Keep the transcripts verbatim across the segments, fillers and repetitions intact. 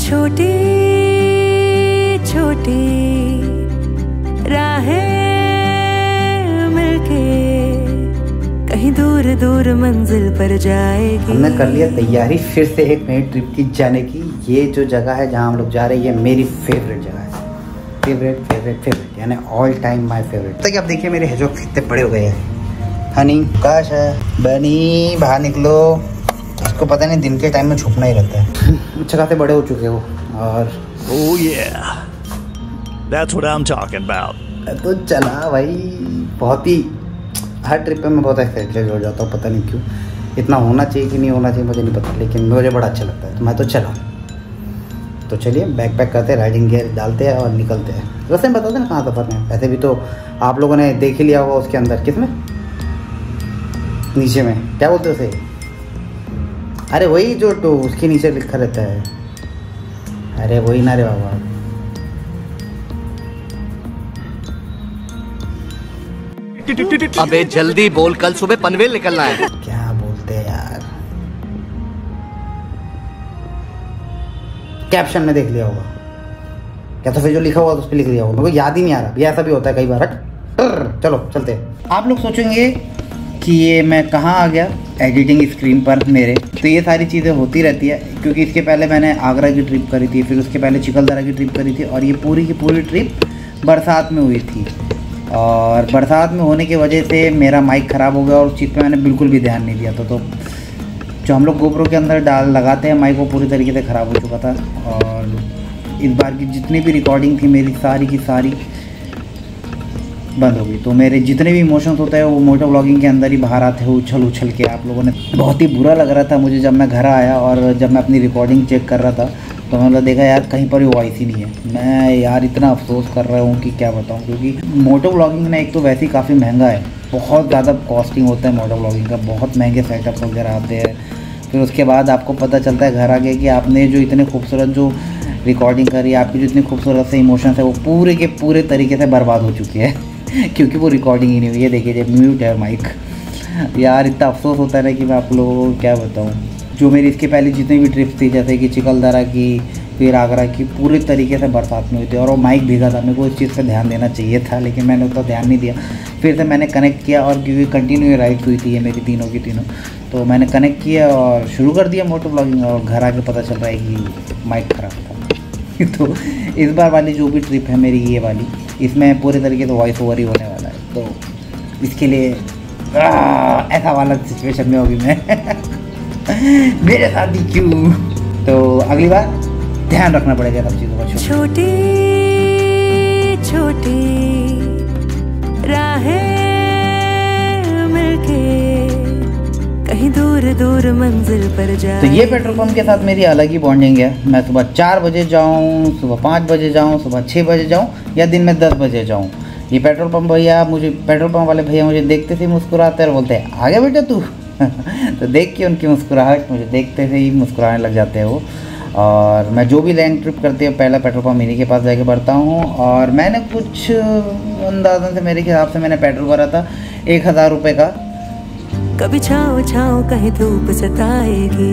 छोटी छोटी राहें मिलके कहीं दूर दूर मंजिल पर जाएगी। हमने कर लिया तैयारी फिर से एक नई ट्रिप की जाने की। ये जो जगह है जहाँ हम लोग जा रहे हैं, ये मेरी फेवरेट जगह है। फेवरेट फेवरेट फेवरेट यानी ऑल टाइम माय फेवरेट। तक आप देखिए मेरे हेजॉग कितने बड़े हो गए हैं। हनी काश है बनी, बाहर निकलो। इसको पता नहीं दिन के टाइम में छुपना ही रहता है। अच्छा खासे बड़े हो चुके हो और oh yeah that's what I'm talking about। तो चला भाई, बहुत ही हर ट्रिप पे मैं बहुत एक्साइटेड हो जाता हूँ, पता नहीं क्यों। इतना होना चाहिए कि नहीं होना चाहिए मुझे नहीं पता, लेकिन मुझे बड़ा अच्छा लगता है, तो मैं तो चला। तो चलिए बैग पैक करते हैं, राइडिंग गियर डालते हैं और निकलते हैं। वैसे में बताते ना कहाँ सफ़र है। वैसे भी तो आप लोगों ने देख ही लिया होगा उसके अंदर, किसमें नीचे में क्या बोलते हैं उसे, अरे वही जो तो उसके नीचे लिखा रहता है। अरे वही ना रे बाबा, अबे जल्दी बोल, कल सुबह पनवेल निकलना है। क्या बोलते हैं यार, कैप्शन में देख लिया होगा क्या, तो फिर जो लिखा हुआ उस पर लिख लिया होगा, मेरे को याद ही नहीं आ रहा। भी ऐसा भी होता है कई बार। हट चलो चलते हैं। आप लोग सोचेंगे कि ये मैं कहाँ आ गया एडिटिंग स्क्रीन पर मेरे, तो ये सारी चीज़ें होती रहती है क्योंकि इसके पहले मैंने आगरा की ट्रिप करी थी, फिर उसके पहले चिखलदरा की ट्रिप करी थी, और ये पूरी की पूरी ट्रिप बरसात में हुई थी। और बरसात में होने की वजह से मेरा माइक ख़राब हो गया और उस चीज़ पे मैंने बिल्कुल भी ध्यान नहीं दिया था। तो जो हम लोग गोप्रो के अंदर डाल लगाते हैं माइक, वो पूरी तरीके से ख़राब हो चुका था। और इस बार की जितनी भी रिकॉर्डिंग थी मेरी, सारी की सारी बंद हो गई। तो मेरे जितने भी इमोशंस होते हैं वो मोटो व्लॉगिंग के अंदर ही बाहर आते हैं, उछल उछल के। आप लोगों ने बहुत ही बुरा लग रहा था मुझे जब मैं घर आया और जब मैं अपनी रिकॉर्डिंग चेक कर रहा था, तो मैंने देखा यार कहीं पर भी वॉइस ही नहीं है। मैं यार इतना अफसोस कर रहा हूँ कि क्या बताऊँ, क्योंकि मोटो व्लॉगिंग ना एक तो वैसे ही काफ़ी महंगा है, बहुत ज़्यादा कॉस्टिंग होता है मोटो व्लॉगिंग का, बहुत महंगे सेटअप वगैरह आते हैं। फिर उसके बाद आपको पता चलता है घर आके कि आपने जो इतने खूबसूरत जो रिकॉर्डिंग करी, आपकी जो इतनी खूबसूरत से इमोशंस है वो पूरे के पूरे तरीके से बर्बाद हो चुकी है क्योंकि वो रिकॉर्डिंग ही नहीं हुई है। देखिए जब म्यूट है माइक, यार इतना अफसोस होता है ना कि मैं आप लोगों को क्या बताऊँ। जो मेरी इसके पहले जितनी भी ट्रिप्स थी, जैसे कि चिखलदरा की, फिर आगरा की, पूरी तरीके से बरसात में हुई थी और वो माइक भीगा था। मेरे को इस चीज़ पर ध्यान देना चाहिए था, लेकिन मैंने उतना ध्यान नहीं दिया। फिर से मैंने कनेक्ट किया और क्योंकि कंटिन्यू राइड्स हुई थी ये मेरी तीनों की तीनों, तो मैंने कनेक्ट किया और शुरू कर दिया मोटो व्लॉगिंग। और घर आके पता चल रहा है कि माइक ख़राब था तो इस बार वाली जो भी ट्रिप है मेरी ये वाली, इसमें पूरे तरीके से वॉइस ओवर ही होने वाला है। तो इसके लिए आ, ऐसा वाला सिचुएशन में होगी मैं मेरे साथ ही क्यों। तो अगली बार ध्यान रखना पड़ेगा सब चीज़ों का। छोटी छोटी राहें मिलके कहीं दूर दूर मंजिल पर जाए। तो ये पेट्रोल पंप के साथ मेरी अलग ही बॉन्डिंग है। मैं सुबह चार बजे जाऊँ, सुबह पाँच बजे जाऊँ, सुबह छः बजे जाऊँ या दिन में दस बजे जाऊँ, ये पेट्रोल पंप भैया मुझे पेट्रोल पंप वाले भैया मुझे देखते से मुस्कुराते और बोलते हैं आ गया बेटा तू तो देख के उनकी मुस्कुराहट मुझे देखते से ही मुस्कुराने लग जाते हैं वो। और मैं जो भी लैंड ट्रिप करती हूँ पहला पेट्रोल पंप इन्हीं के पास जाके भरता हूँ। और मैंने कुछ अंदाज़न से मेरे हिसाब से मैंने पेट्रोल भरा था एक हज़ार रुपये का। कभी छाँव छाँव कहीं धूप सताएगी।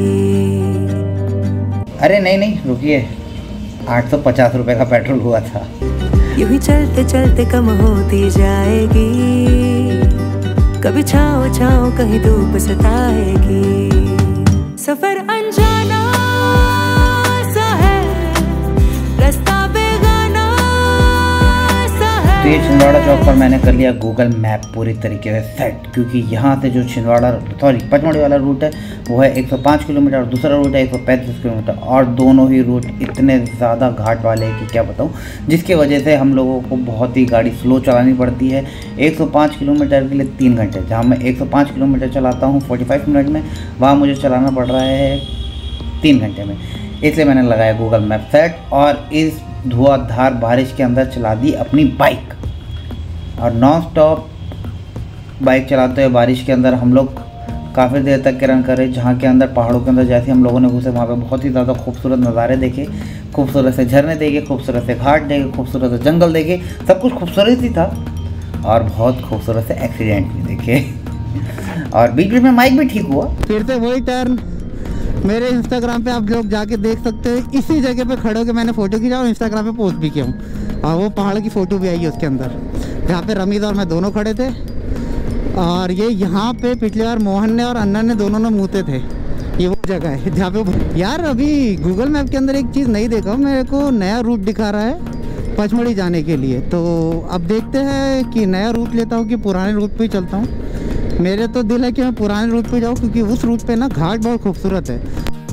अरे नहीं नहीं रुकिए, आठ सौ पचास रुपये का पेट्रोल हुआ था। यूं ही चलते चलते कम होती जाएगी, कभी छाँव छाँव कहीं धूप सताएगी। सफर अनजाना सा है, रास्ता बेगाना सा है। तो ये छिंदवाड़ा चौक पर मैंने कर लिया गूगल मैप पूरी तरीके से सेट, क्योंकि यहाँ से जो छिंदवाड़ा सॉरी पचमढ़ी वाला रूट है वो है एक सौ पाँच किलोमीटर और दूसरा रूट है एक सौ पैंतीस किलोमीटर, और दोनों ही रूट इतने ज़्यादा घाट वाले हैं कि क्या बताऊँ, जिसकी वजह से हम लोगों को बहुत ही गाड़ी स्लो चलानी पड़ती है। एक सौ पाँच किलोमीटर के लिए तीन घंटे, जहाँ मैं एक सौ पाँच किलोमीटर चलाता हूँ पैंतालीस मिनट में, वहाँ मुझे चलाना पड़ रहा है तीन घंटे में। इसलिए मैंने लगाया गूगल मैप सेट और इस धुआंधार बारिश के अंदर चला दी अपनी बाइक। और नॉन स्टॉप बाइक चलाते हुए बारिश के अंदर हम लोग काफ़ी देर तक रन करे, जहाँ के अंदर पहाड़ों के अंदर जैसे हम लोगों ने घुसे वहाँ पे बहुत ही ज़्यादा खूबसूरत नज़ारे देखे, खूबसूरत से झरने देखे, खूबसूरत से घाट देखे, खूबसूरत से जंगल देखे, सब कुछ खूबसूरत ही था। और बहुत खूबसूरत से एक्सीडेंट भी देखे और बीच बीच में माइक भी ठीक हुआ। फिर से वही टर्न, मेरे इंस्टाग्राम पे आप लोग जाके देख सकते हैं, इसी जगह पे खड़े होकर मैंने फ़ोटो खींचा और इंस्टाग्राम पे पोस्ट भी किया हूँ। और वो पहाड़ की फ़ोटो भी आई है उसके अंदर, जहाँ पे रमीज़ और मैं दोनों खड़े थे। और ये यहाँ पे पिछली बार मोहन ने और अन्ना ने दोनों ने मूते थे। ये वो जगह है जहाँ पे यार अभी गूगल मैप के अंदर एक चीज़ नहीं देखा, मेरे को नया रूट दिखा रहा है पचमढ़ी जाने के लिए। तो अब देखते हैं कि नया रूट लेता हूँ कि पुराने रूट पे ही चलता हूँ। मेरे तो दिल है कि मैं पुराने रूट पे जाऊँ, क्योंकि उस रूट पे ना घाट बहुत खूबसूरत है।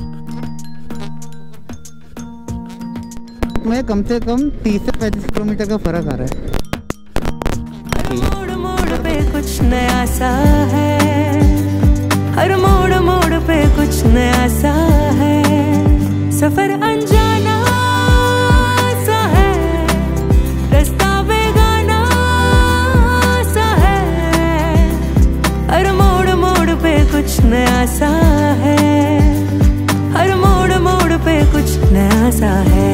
में कम से कम तीस से पैंतीस किलोमीटर का फ़र्क आ रहा है। मोड़ मोड़ पे कुछ नया सा है, हर मोड़ मोड़ पे कुछ नया सा है, सफर अनजाना सा है, रास्ता बेगाना सा है, हर मोड़ मोड़ पे कुछ नया सा है, हर मोड़ मोड़ पे कुछ नया सा है।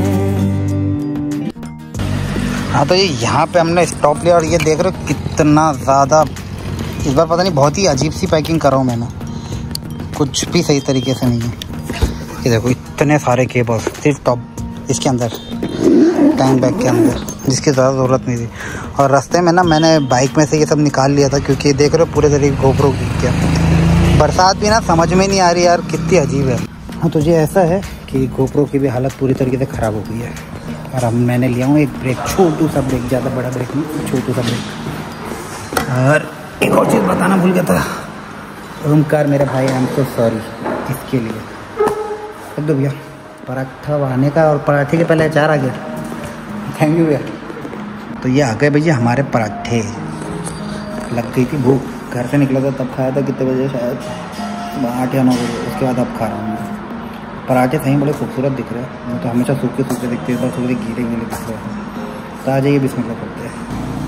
हाँ तो ये यहाँ पे हमने स्टॉप लिया और ये देख रहे हो कितना ज़्यादा, इस बार पता नहीं बहुत ही अजीब सी पैकिंग कर रहा हूँ मैंने, कुछ भी सही तरीके से नहीं है। ये देखो इतने सारे केबल्स सिर्फ टॉप इसके अंदर, टैंक बैग के अंदर, जिसकी ज़्यादा ज़रूरत नहीं थी। और रास्ते में ना मैंने बाइक में से ये सब निकाल लिया था, क्योंकि देख रहे हो पूरे तरीके गोप्रो गिर गया। बरसात भी ना समझ में नहीं आ रही यार, कितनी अजीब है। हाँ तो ये ऐसा है कि गोप्रो की भी हालत पूरी तरीके से ख़राब हो गई है। और अब मैंने लिया हूँ एक ब्रेक, छोटू सा ब्रेक, ज़्यादा बड़ा ब्रेक नहीं, छोटू सा ब्रेक। और एक और चीज़ बताना भूल गया था, ओमकार मेरा भाई, आई एम सो सॉरी इसके लिए। अब दो भैया पराठा आने का, और पराठे के पहले अचार आ गया। थैंक यू भैया। तो ये आ गए भैया हमारे पराठे। लग गई थी भूख, घर से निकला था तब खाया था, कितने बजे शायद आठ या नौ बजे, उसके बाद अब खा रहा हूँ। पराठे सही बड़े खूबसूरत दिख रहे हैं, मैं तो हमेशा सूखे सूखे दिखते हैं, थोड़े गीले गीले दिख रहे हैं। तो आ जाइए बिस्मिल्लाह करते हैं।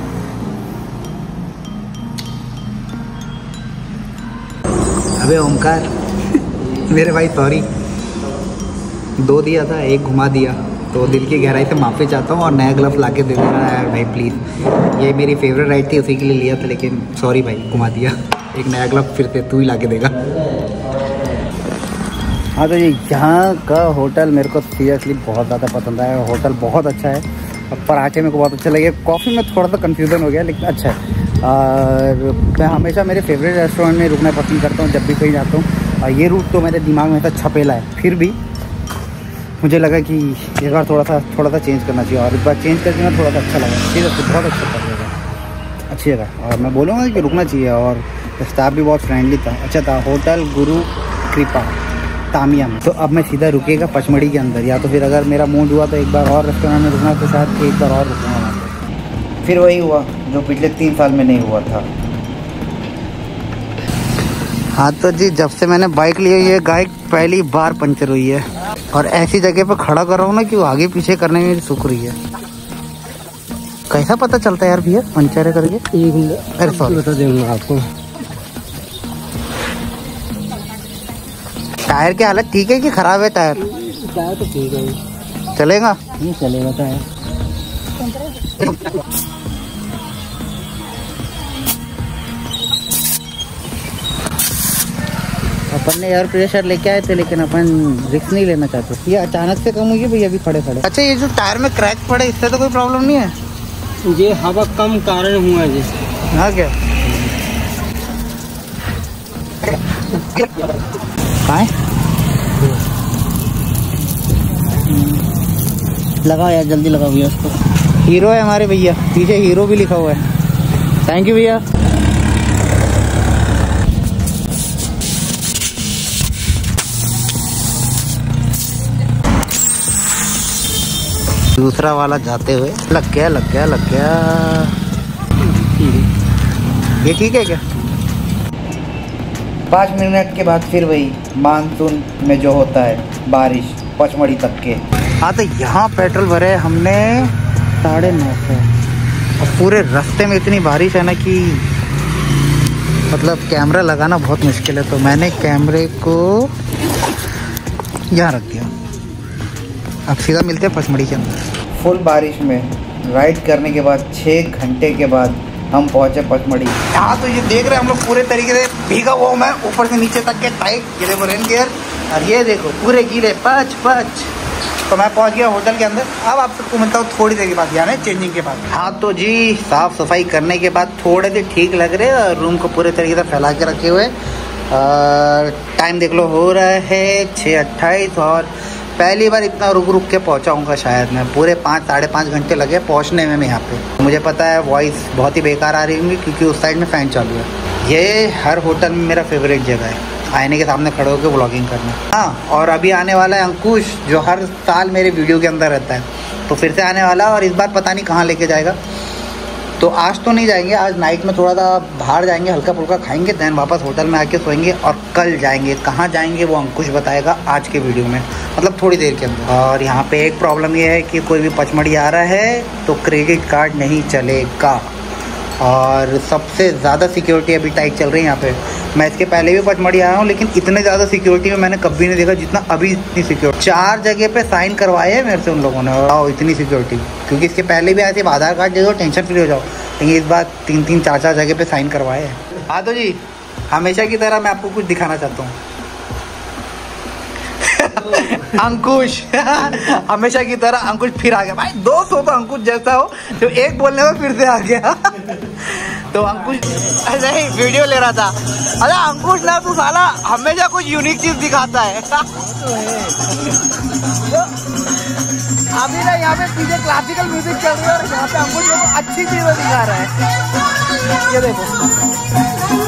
अबे ओमकार मेरे भाई सॉरी, दो दिया था, एक घुमा दिया, तो दिल की गहराई से माफ़ी चाहता हूँ। और नया ग्लव्स ला के दे देना यार भाई प्लीज़, ये मेरी फेवरेट राइड थी, उसी के लिए लिया था, लेकिन सॉरी भाई घुमा दिया। एक नया ग्लव फिर से तू ही ला के देगा। हाँ तो ये यहाँ का होटल मेरे को सीरियसली बहुत ज़्यादा पसंद आया, होटल बहुत अच्छा है। और पराठे मेरे को बहुत अच्छे लगे, कॉफ़ी में थोड़ा सा कन्फ्यूज़न हो गया, लेकिन अच्छा है। और मैं हमेशा मेरे फेवरेट रेस्टोरेंट में रुकना पसंद करता हूँ जब भी कहीं जाता हूँ। और ये रूट तो मेरे दिमाग में ऐसा छपेला है, फिर भी मुझे लगा कि एक बार थोड़ा सा थोड़ा सा चेंज करना चाहिए, और इस बार चेंज करके ना थोड़ा सा अच्छा लगा। ठीक है, बहुत अच्छा कर देगा, अच्छी जगह। और मैं बोलूँगा कि रुकना चाहिए, और स्टाफ भी बहुत फ्रेंडली था, अच्छा था। होटल गुरु कृपा तामिया में। तो अब मैं सीधा रुकेगा पचमढ़ी के अंदर, या तो फिर अगर मेरा मूड हुआ तो एक बार और रेस्टोरेंट में रुकना, तो शायद एक बार और रुकूँगा वहाँ पर। फिर वही हुआ जो पिछले तीन साल में नहीं हुआ था। हाँ तो जी, जब से मैंने बाइक ली है ये बाइक पहली बार पंचर हुई है, और ऐसी जगह पर खड़ा कर रहा हूँ ना कि वो आगे पीछे करने में सुख रही है। कैसा पता चलता है यार भैया पंचर है करके? अरे सॉरी, बता दूंगा आपको। टायर की हालत ठीक है कि खराब है? टायर टायर तो ठीक है, चलेगा नहीं चलेगा टायर। अपन ने एयर प्रेशर लेके आए थे, लेकिन अपन रिस्क नहीं लेना चाहते। ये अचानक से कम हुई है भैया, अभी खड़े खड़े। अच्छा, ये जो टायर में क्रैक पड़े इससे तो कोई प्रॉब्लम नहीं है? ये हवा कम कारण हुआ है जी। हाँ क्या कहाँ लगाओ यार, जल्दी लगाओ भैया उसको। हीरो है हमारे भैया, पीछे हीरो भी लिखा हुआ है। थैंक यू भैया। दूसरा वाला जाते हुए लग गया लग गया लग गया। ये ठीक है क्या? पाँच मिनट के बाद फिर वही मानसून में जो होता है बारिश, पचमढ़ी तक के। हाँ तो यहाँ पेट्रोल भरे हमने साढ़े नौ सौ, और पूरे रास्ते में इतनी बारिश है ना कि मतलब कैमरा लगाना बहुत मुश्किल है। तो मैंने कैमरे को यहाँ रख दिया। अब सीधा मिलते हैं पचमढ़ी के अंदर। फुल बारिश में राइड करने के बाद छः घंटे के बाद हम पहुंचे पचमढ़ी। यहाँ तो ये देख रहे हैं हम लोग पूरे तरीके से भीगा हुआ मैं ऊपर से नीचे तक के टाइट। ये देखो रेन गियर, और ये देखो पूरे गीले पच पच। तो मैं पहुंच गया होटल के अंदर। अब आप सबको मिलता हूँ थोड़ी देर के बाद, यानी चेंजिंग के बाद। हाँ तो जी साफ़ सफाई करने के बाद थोड़े से ठीक लग रहे हैं। रूम को पूरे तरीके से फैला के रखे हुए। और टाइम देख लो हो रहा है छः अट्ठाईस और पहली बार इतना रुक रुक के पहुंचा हूँगा शायद मैं। पूरे पाँच साढ़े पाँच घंटे लगे पहुंचने में मैं यहाँ पे। मुझे पता है वॉइस बहुत ही बेकार आ रही होंगी क्योंकि उस साइड में फ़ैन चालू है। ये हर होटल में मेरा फेवरेट जगह है, आईने के सामने खड़े होकर व्लॉगिंग करना। हाँ और अभी आने वाला है अंकुश, जो हर साल मेरे वीडियो के अंदर रहता है, तो फिर से आने वाला है। और इस बार पता नहीं कहाँ लेके जाएगा। तो आज तो नहीं जाएंगे, आज नाइट में थोड़ा सा बाहर जाएंगे, हल्का फुल्का खाएंगे, देन वापस होटल में आके सोएंगे। और कल जाएंगे, कहाँ जाएंगे वो अंकुश बताएगा आज के वीडियो में, मतलब थोड़ी देर के अंदर। और यहाँ पे एक प्रॉब्लम ये है कि कोई भी पचमढ़ी आ रहा है तो क्रेडिट कार्ड नहीं चलेगा। और सबसे ज़्यादा सिक्योरिटी अभी टाइट चल रही है यहाँ पे। मैं इसके पहले भी पचमढ़ी आया हूँ लेकिन इतने ज़्यादा सिक्योरिटी में मैंने कभी नहीं देखा जितना अभी इतनी सिक्योरिटी। चार जगह पे साइन करवाए हैं मेरे से उन लोगों ने, और इतनी सिक्योरिटी। क्योंकि इसके पहले भी ऐसे आधार कार्ड दे दो टेंशन फ्री हो जाओ, लेकिन इस बार तीन तीन चार चार जगह पे साइन करवाए हैं। हाँ तो जी हमेशा की तरह मैं आपको कुछ दिखाना चाहता हूँ। अंकुश हमेशा की तरह अंकुश फिर आ गया। भाई दोस्त हो तो अंकुश जैसा हो, तो एक बोलने में फिर से आ गया। तो अंकुश नहीं वीडियो ले रहा था। अरे अंकुश ना तू साला हमेशा कुछ यूनिक चीज दिखाता है। अभी ना यहाँ पे पीछे क्लासिकल म्यूजिक चल रही है और यहाँ पे अंकुश को अच्छी चीजें दिखा रहा है। ये देखो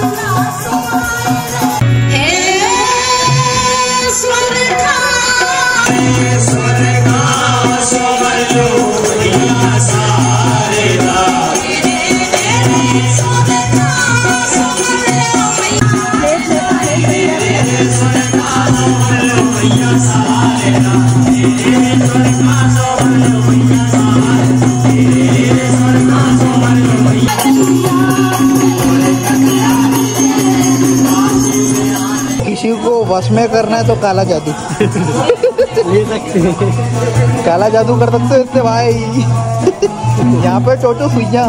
किसी को वश में करना है तो काला जादू ले सकते हैं। काला जादू कर सकते हो इससे भाई। यहाँ पे टोटो सुइया।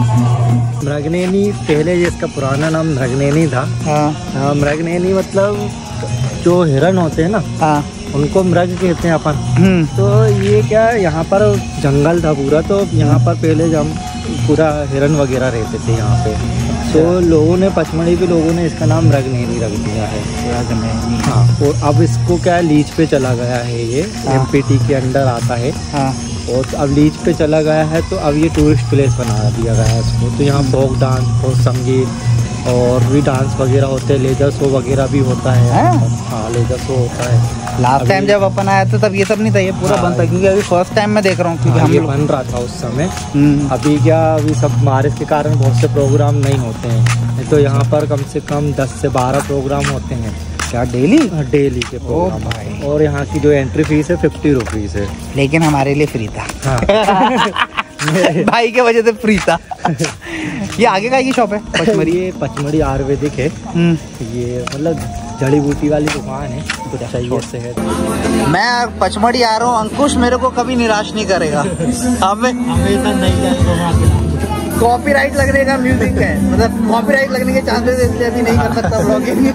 मृगनयनी पहले ये इसका पुराना नाम मृगनयनी था। हाँ मृगनयनी मतलब जो हिरण होते हैं ना, हाँ उनको मृग कहते हैं अपन। तो ये क्या यहाँ पर जंगल था पूरा, तो यहाँ पर पहले जब पूरा हिरण वगैरह रहते थे यहाँ पे, तो लोगों ने पचमढ़ी के लोगों ने इसका नाम मृगनयनी रख दिया है। हाँ और अब इसको क्या लीज पे चला गया है, ये एमपीटी के अंडर आता है। हाँ और अब लीज पे चला गया है तो अब ये टूरिस्ट प्लेस बना दिया गया है इसको। तो यहाँ फोक डांस, फोक संगीत और भी डांस वगैरह होते हैं, लेजर शो वगैरह भी होता है। हाँ लेजर शो होता है। लास्ट टाइम जब अपन आया था तब ये सब नहीं था, ये पूरा बंद था। क्योंकि अभी फर्स्ट टाइम मैं देख रहा हूँ क्योंकि हाँ, हम ये बन रहा था उस समय। अभी क्या अभी सब बारिश के कारण बहुत से प्रोग्राम नहीं होते हैं, तो यहाँ पर कम से कम दस से बारह प्रोग्राम होते हैं। क्या डेली? डेली के प्रोग्राम भाई। और यहाँ की जो एंट्री फीस है फिफ्टी रुपीज़ है, लेकिन हमारे लिए फ्री था। हाँ। भाई के वजह से फ्री था। ये आगे का ही शॉप है पचमढ़ी? ये पचमढ़ी आयुर्वेदिक है। ये मतलब जड़ी बूटी वाली दुकान है, कुछ चाहिए से है। मैं पचमढ़ी आ रहा हूँ, अंकुश मेरे को कभी निराश नहीं करेगा। हमें हमेशा नहीं कॉपीराइट लगने का म्यूजिक है, मतलब कॉपीराइट लगने के चांसेस इसलिए अभी नहीं कर सकता व्लॉगिंग।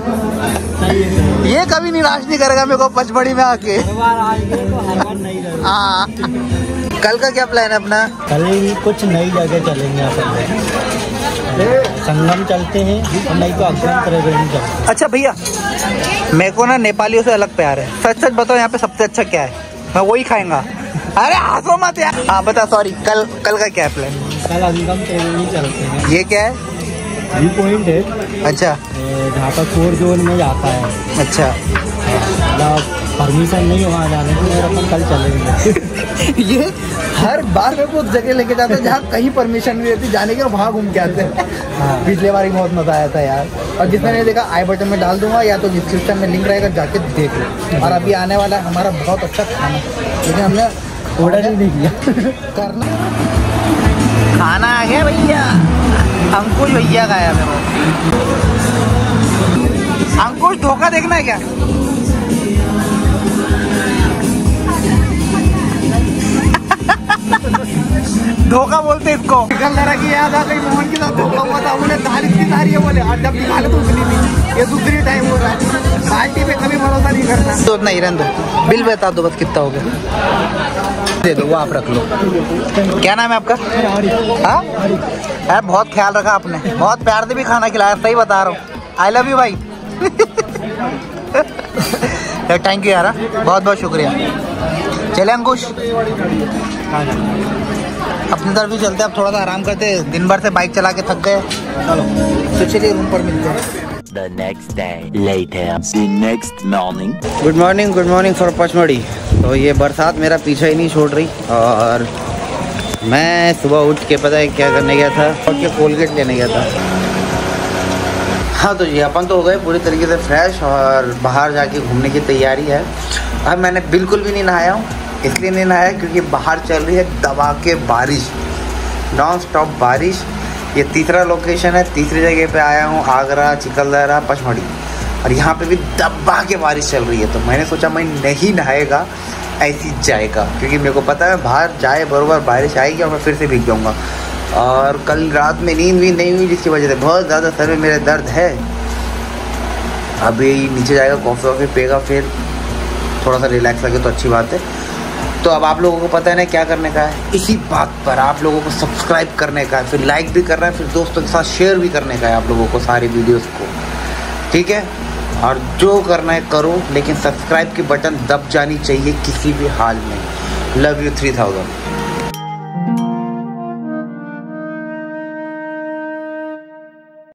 ये कभी निराश नहीं करेगा मेरे को पचमढ़ी में आके। हाँ कल का क्या प्लान है अपना? कल कुछ नई जगह चलेंगे अपन, संगम चलते हैं और नहीं तो अग्रम त्रिवेणी चलते हैं। अच्छा भैया मेरे को ना नेपालियों से अलग प्यार है, सच सच बताओ यहाँ पे सबसे अच्छा क्या है? मैं वही खाएंगा। अरे हंसो मत यार। हाँ बता, सॉरी कल कल का क्या प्लान? कल अंगम त्रिवेणी चलते हैं। ये क्या है? व्यू पॉइंट है। अच्छा जहाँ पर फोर जोन में जाता है। अच्छा मतलब परमिशन नहीं है वहाँ जाने की, और अपन कल चलेंगे। ये हर बार मेरे को उस जगह लेके जाते हैं जहाँ कहीं परमिशन नहीं रहती जाने के, वहाँ घूम के आते हैं। हाँ। पिछले बार ही बहुत मजा आया था यार। और जिसने नहीं देखा आई बटन में डाल दूंगा या तो डिस्क्रिप्शन में लिंक रहेगा, जाके देख लो। और अभी आने वाला है हमारा बहुत अच्छा खाना, लेकिन हमने ऑर्डर ही नहीं किया। करना खाना आ गया भैया, अंकुश भैया का आया मेरे को। अंकुश धोखा देखना है क्या? धोखा बोलते इसको। निकल की याद आ गई, मोहन के साथ धोखा हुआ था, उन्हें दाल इतनी सारी है बोले, और जब निकाले तो उतनी नहीं। ये दूसरी टाइम हो रहा है, पार्टी पे कभी भरोसा नहीं करना। तो उतना ही रहने दो, बिल बता दो बस कितना हो गया, दे दो वो आप रख लो। क्या नाम है आपका? हाँ यार बहुत ख्याल रखा आपने, बहुत प्यार से भी खाना खिलाया, सही बता रहा हूँ। आई लव यू भाई। थैंक यू यार, बहुत बहुत शुक्रिया। चले अंकुश अपनी तरफ भी चलते, अब थोड़ा सा आराम करते, दिन भर से बाइक चला के थक गए। चलो तो चलिए रूम पर मिलते हैं। The next day later. The next morning. Good morning, good morning for Pachmarhi. तो ये बरसात मेरा पीछा ही नहीं छोड़ रही, और मैं सुबह उठ के पता है क्या करने गया था, उठ के कोलगेट लेने गया था। हाँ तो जी अपन तो हो गए पूरी तरीके से फ्रेश, और बाहर जाके घूमने की तैयारी है। अब मैंने बिल्कुल भी नहीं नहाया हूँ, इसलिए नहीं नहाया क्योंकि बाहर चल रही है दबा के बारिश, नॉन स्टॉप बारिश। ये तीसरा लोकेशन है, तीसरी जगह पे आया हूँ, आगरा, चिकलदरा, पचमढ़ी, और यहाँ पे भी दबा के बारिश चल रही है। तो मैंने सोचा मैं नहीं नहाएगा, ऐसी जाएगा, क्योंकि मेरे को पता है बाहर जाए बरोबर बारिश आएगी और मैं फिर से भीग जाऊँगा। और कल रात में नींद भी नहीं हुई, जिसकी वजह से बहुत ज़्यादा सर में मेरे दर्द है। अभी नीचे जाएगा, कॉफ़ी वॉफ़ी पिएगा, फिर थोड़ा सा रिलैक्स लगे तो अच्छी बात है। तो अब आप लोगों को पता है ना क्या करने का है, इसी बात पर आप लोगों को सब्सक्राइब करने का है, फिर लाइक भी करना है, फिर दोस्तों के साथ शेयर भी करने का है आप लोगों को सारी वीडियोस को, ठीक है। और जो करना है करो, लेकिन सब्सक्राइब की बटन दब जानी चाहिए किसी भी हाल में। Love you three thousand.